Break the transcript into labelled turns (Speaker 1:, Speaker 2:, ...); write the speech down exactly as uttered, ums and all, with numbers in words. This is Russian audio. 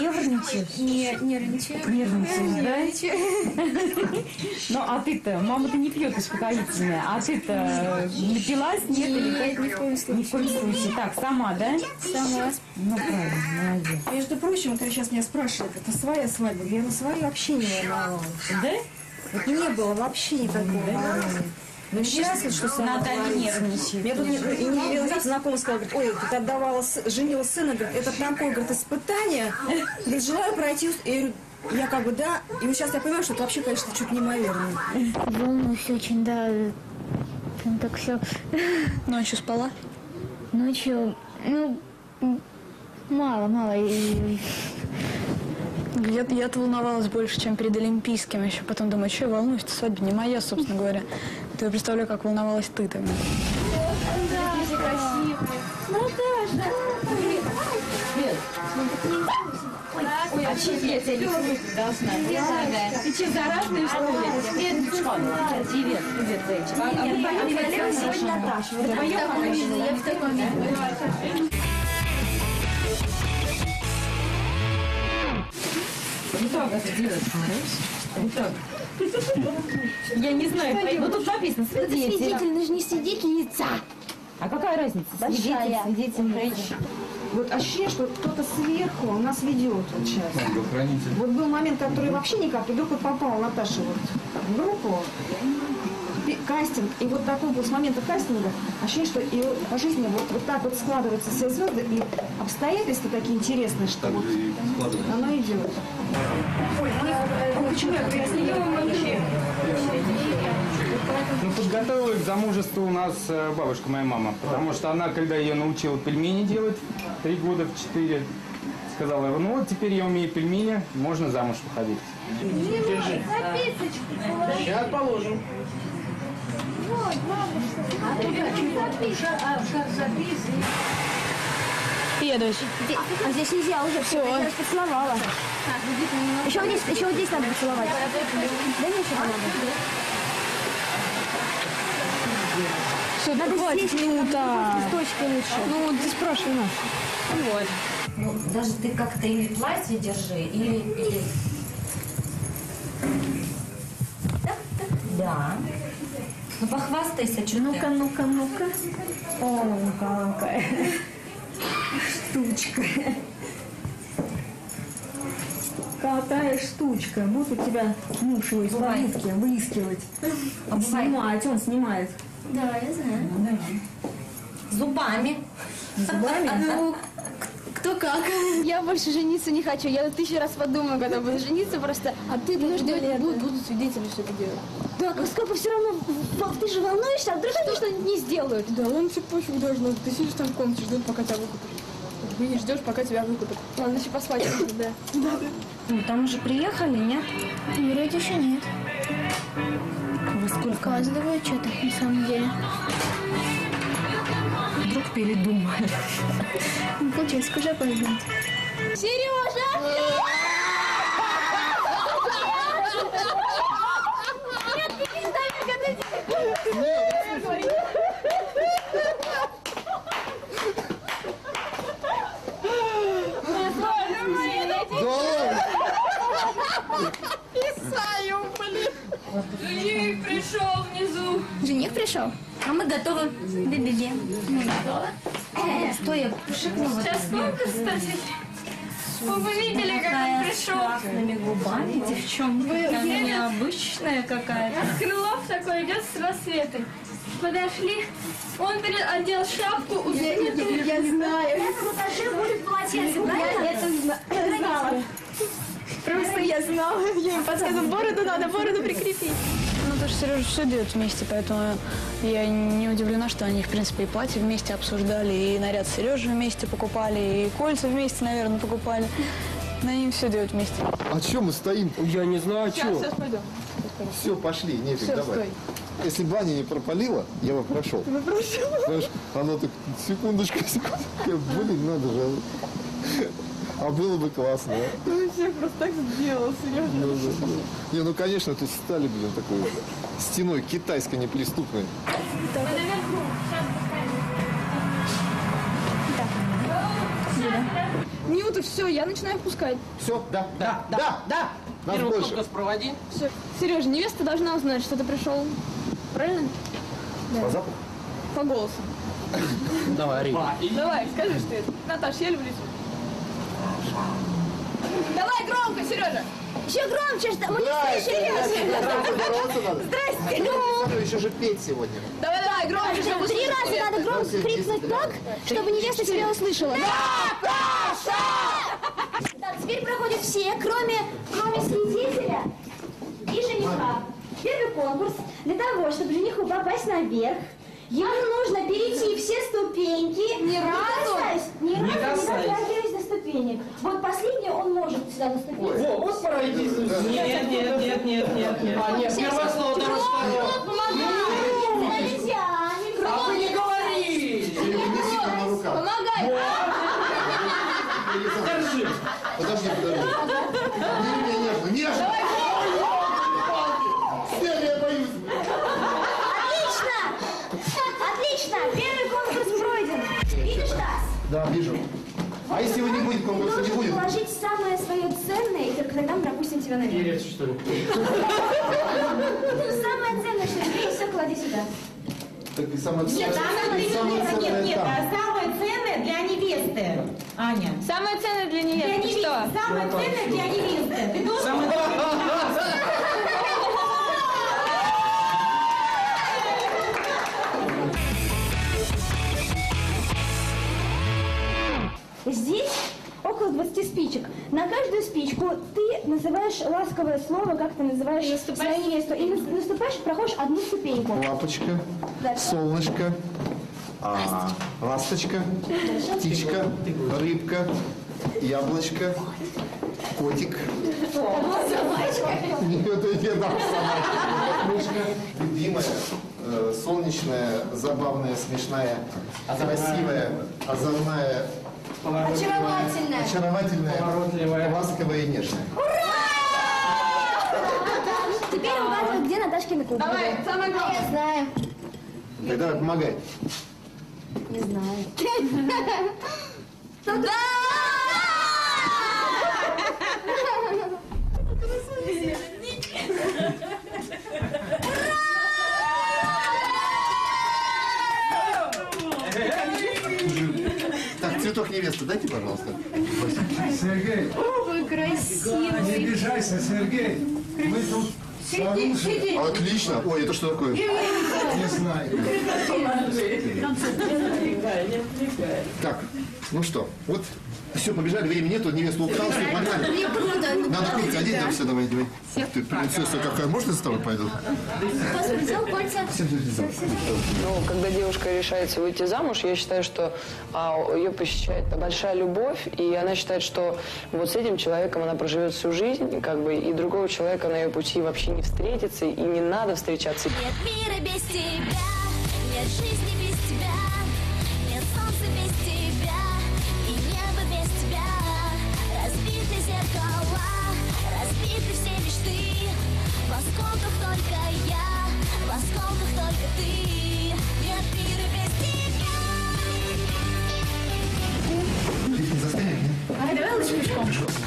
Speaker 1: нервничаешь?
Speaker 2: Не, нервничаю.
Speaker 1: Нервничаешь, да? Ну, а ты-то, мама-то не пьет успокоительное, а ты-то напилась? Нет, или как?
Speaker 2: Ни в коем случае.
Speaker 1: Ни в коем случае. Так, сама, да?
Speaker 2: Сама.
Speaker 1: Ну, правильно, молодец.
Speaker 3: Между прочим, вот сейчас меня спрашивают, это своя свадьба. Я на свою вообще не волновалась.
Speaker 1: Да?
Speaker 3: Вот не было вообще никакого волнения. Ну, сейчас вот что сама
Speaker 1: Наталья нервничает.
Speaker 3: Мне тут и не видно, знакомый сказал, говорит, ой, тут отдавала, женила сына, говорит, это такое, говорит, испытание. Говорит, желаю пройти. И я говорю, я как бы, да. И вот сейчас я понимаю, что это вообще, конечно, чуть неимоверно.
Speaker 2: Волнуюсь очень, да. Там так все.
Speaker 4: Ночью спала?
Speaker 2: Ночью, ну, мало, мало. И...
Speaker 4: Я, я-то волновалась больше, чем перед Олимпийским. Еще потом думаю, что я волнуюсь, это свадьба не моя, собственно говоря. То я представляю, как волновалась ты тогда.
Speaker 2: Да, красиво. Наташа!
Speaker 1: Ой, а чем я тебя не слушать должна? Ты чем, заразная, что ли? Привет, привет, зайчик. Я Наташа.
Speaker 2: Я в таком виде.
Speaker 1: Не так это делать, не так. Я не знаю, ну тут написано свидетель.
Speaker 2: Свидетель, но же не свидетельница.
Speaker 1: А какая разница?
Speaker 2: Большая.
Speaker 1: Свидетель, свидетель.
Speaker 3: Вот ощущение, что кто-то сверху нас ведет вот сейчас. Вот был момент, который вообще никак, и вдруг вот попала Наташа вот в группу, кастинг, и вот такой был с момента кастинга ощущение, что и по жизни вот, вот так вот складываются все звезды, и обстоятельства такие интересные, что вот оно идет. Ой, ну почему я говорю, я с ней вообще?
Speaker 5: Ну, подготовила к замужеству у нас бабушка, моя мама. Потому что она, когда ее научила пельмени делать, три года, в четыре, сказала, ну вот теперь я умею пельмени, можно замуж выходить.
Speaker 2: Держи.
Speaker 6: Сейчас положим.
Speaker 2: Вот, бабушка. А шар записывай.
Speaker 4: Я, дочь.
Speaker 2: А здесь нельзя уже, все, я раз поцеловала. Еще вот здесь, еще вот здесь надо поцеловать. Да не, еще надо.
Speaker 4: Все,
Speaker 2: Надо
Speaker 4: хватит,
Speaker 2: здесь,
Speaker 4: ну так.
Speaker 2: с точкой лучше.
Speaker 4: Ну, ты спрашивай нас.
Speaker 1: Вот.
Speaker 7: Ну, даже ты как-то или платье держи, или... или... Да. Ну, похвастайся, что
Speaker 2: Ну-ка, ну-ка, ну-ка. О, какая штучка. Какая штучка. Будет у тебя муж его из пробудки выискивать. Снимать, он снимает.
Speaker 7: Да, я знаю.
Speaker 1: Ну,
Speaker 7: Зубами.
Speaker 2: Зубами?
Speaker 8: Ну, кто как. Я больше жениться не хочу. Я тысячу раз подумаю, когда буду жениться, просто... А ты ждешь, будут, будут свидетели, что ты делаешь.
Speaker 2: Да, сколько все равно, ты же волнуешься, а вдруг они что-нибудь не сделают.
Speaker 8: Да, он все пофиг должен. Ты сидишь там в комнате, ждут, пока тебя выкупят. Ты не ждешь, пока тебя выкупят. Ладно, еще поспать, да. Да, да.
Speaker 2: Ну, там уже приехали, нет? Вроде еще нет.
Speaker 1: Во сколько?
Speaker 2: Опаздывают что-то, на самом деле.
Speaker 1: Вдруг передумали.
Speaker 2: Ну, получается, уже опаздывают. Сережа! Нет, ты не знаешь, когда тебе...
Speaker 8: Жених пришел внизу.
Speaker 2: Жених пришел?
Speaker 7: А мы готовы.
Speaker 2: Да-да-да.
Speaker 7: Стой, я шикну.
Speaker 8: Сейчас сколько, кстати? Вы бы видели, как он пришел.
Speaker 7: С красными губами, девчонка. Она необычная какая-то.
Speaker 8: Крылов такой идет с рассветом. Подошли, он одел шапку.
Speaker 2: Я, я, я знаю.
Speaker 7: Покажи, будет полотенце, правильно?
Speaker 2: Я это знала. Просто я знала. Я им подсказывала, бороду надо, бороду прикрепить.
Speaker 4: Ну, потому что Сережа все делают вместе, поэтому я не удивлена, что они, в принципе, и платье вместе обсуждали, и наряд Сережи вместе покупали, и кольца вместе, наверное, покупали. Но они все делают вместе.
Speaker 6: А что мы стоим?
Speaker 9: Я не знаю,
Speaker 8: Сейчас,
Speaker 9: что.
Speaker 8: сейчас пойдем.
Speaker 6: Все, пошли, нефиг,
Speaker 8: Все,
Speaker 6: давай.
Speaker 8: стой.
Speaker 6: Если баня не пропалила, я бы прошел. Знаешь, оно так, секундочку, секундочку. Блин, надо же. А было бы классно, а?
Speaker 8: Ну, всех просто так сделал, серьезно.
Speaker 6: Ну, да, да. Не, ну, конечно, тут стали, блин, такой стеной китайской неприступной.
Speaker 8: Минуту и все, я начинаю впускать.
Speaker 6: Все? Да? Да, да, да. Нас больше.
Speaker 5: проводи.
Speaker 8: Все. Сережа, невеста должна узнать, что ты пришел. Правильно?
Speaker 6: По запаху?
Speaker 8: По голосу.
Speaker 6: Давай, Ри.
Speaker 8: Давай, скажи, что это. Наташ, я люблю тебя. Давай громко, Сережа.
Speaker 1: Еще громче, что мы
Speaker 6: Да,
Speaker 1: не слышали.
Speaker 6: бороться надо.
Speaker 1: Здрасте, ну.
Speaker 6: Еще же петь сегодня.
Speaker 8: Давай, давай, громче, чтобы
Speaker 1: Три раза надо громко крикнуть так, чтобы невеста тебя услышала. Наташа! Так, теперь проходят все, кроме, кроме свидетеля и жениха. Первый конкурс. Для того, чтобы жениху попасть наверх, ему нужно перейти все ступеньки.
Speaker 8: Ни разу?
Speaker 1: Ни разу не
Speaker 5: касаясь.
Speaker 1: дотрагиваясь до ступенек. Вот последний он может сюда наступить.
Speaker 5: Вот пройди. Нет, нет, нет, нет, нет, нет. А, нет, первое слово, второе слово.
Speaker 1: Помогай! Нельзя, не
Speaker 5: А вы не говорили.
Speaker 6: На руках.
Speaker 8: помогай.
Speaker 5: Держи.
Speaker 6: Подожди, подожди. Не, не, нежно, нежно. Все, я боюсь.
Speaker 1: Отлично! Отлично! Первый конкурс пройден. Видишь нас?
Speaker 6: Да, вижу. А если его не будет, конкурса не будет?
Speaker 1: Положить самое свое ценное, и только тогда мы пропустим тебя наверх.
Speaker 5: Перец, что ли?
Speaker 1: Ну, самое ценное, что здесь, все клади сюда.
Speaker 6: Так и самое
Speaker 1: Нет,
Speaker 6: ценное, самое
Speaker 1: нет,
Speaker 6: ценное
Speaker 1: нет,
Speaker 6: там.
Speaker 9: Самое ценное для невесты, Аня.
Speaker 8: Самое ценное для
Speaker 9: Для
Speaker 8: невесты
Speaker 9: невесты.
Speaker 8: что?
Speaker 9: Самое ценное для невесты. Ты должен...
Speaker 1: Здесь около двадцати спичек. На каждую спичку ты называешь ласковое слово, как ты называешь свою невесту. И нас- наступаешь, проходишь одну ступеньку.
Speaker 6: Лапочка,
Speaker 1: Дальше.
Speaker 6: солнышко, а, ласточка, птичка, рыбка, яблочко, котик. Нет, это не да, собачка. Мышка. Любимая, э, солнечная, забавная, смешная, красивая, озорная,
Speaker 1: Очаровательная.
Speaker 6: очаровательная,
Speaker 5: Поворотливая.
Speaker 6: ласковая и нежная.
Speaker 1: Теперь угадывай, где Наташкины кубки.
Speaker 8: Давай, самое главное.
Speaker 1: Я знаю.
Speaker 6: Так давай, помогай.
Speaker 1: Не знаю. Туда!
Speaker 6: Так, цветок невесты дайте, пожалуйста.
Speaker 10: Сергей,
Speaker 1: Какой
Speaker 10: не
Speaker 1: красивый.
Speaker 10: обижайся, Сергей. Мы тут с оружием.
Speaker 6: Отлично. Ой, это что такое?
Speaker 10: Не знаю.
Speaker 6: Так, ну что, вот все, побежали, времени нету, невесту украл, все, погнали. Надо куртку одеть, да, все, давай, давай. Ты, принцесса какая, можно я с тобой пойду?
Speaker 1: Господи, взял кольца.
Speaker 6: Все, все, все.
Speaker 11: Ну, когда девушка решается выйти замуж, я считаю, что а, ее посещает большая любовь, и она считает, что вот с этим человеком она проживет всю жизнь, как бы, и другого человека на ее пути вообще не встретится, и не надо встречаться.
Speaker 12: Нет мира без тебя, нет жизни без тебя, нет солнца без тебя, и небо без тебя. Разбиты зеркала, разбиты все мечты, в осколках только я, в осколках только ты. Нет мира без тебя.
Speaker 6: Ты не застанешь, нет?
Speaker 1: А давай лучше пешком.